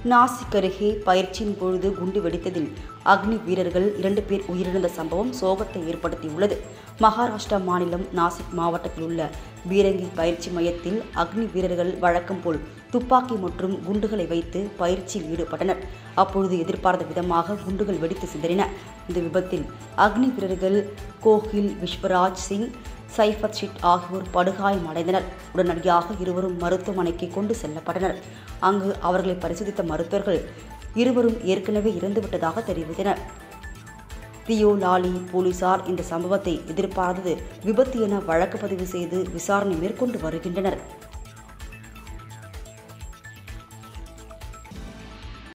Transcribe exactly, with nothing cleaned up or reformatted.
நாசிக் அருகே பயிற்சியின் பொழுது குண்டு வெடித்ததில் அக்னி வீரர்கள் இரண்டு பேர் உயிரிழந்த சம்பவம் சோகத்தை ஏற்படுத்தியுள்ளது. மகாராஷ்டிரா மாநிலம் நாசிக் மாவட்டத்தில் உள்ள பீரங்கி பயிற்சி மையத்தில் அக்னி வீரர்கள் வழக்கம் போல் துப்பாக்கி மற்றும் குண்டுகளை வைத்து பயிற்சியில் ஈடுபட்டனர். அப்பொழுது எதிர்பார்த்த விதமாக குண்டுகள் வெடித்து சிதறின. இந்த விபத்தில் அக்னி வீரர்கள் கோகில் விஸ்வராஜ் சிங், சைஃபத் ஷிட் ஆகியோர் படுகாயம் அடைந்தனர். உடனடியாக இருவரும் மருத்துவமனைக்கு கொண்டு செல்லப்பட்டனர். அங்கு அவர்களை பரிசோதித்த மருத்துவர்கள் இருவரும் ஏற்கனவே இறந்துவிட்டதாக தெரிவித்தனர். தியோலாலி போலீசார் இந்த சம்பவத்தை எதிர்பாராதது விபத்து என வழக்கு பதிவு செய்து விசாரணை மேற்கொண்டு வருகின்றனர்.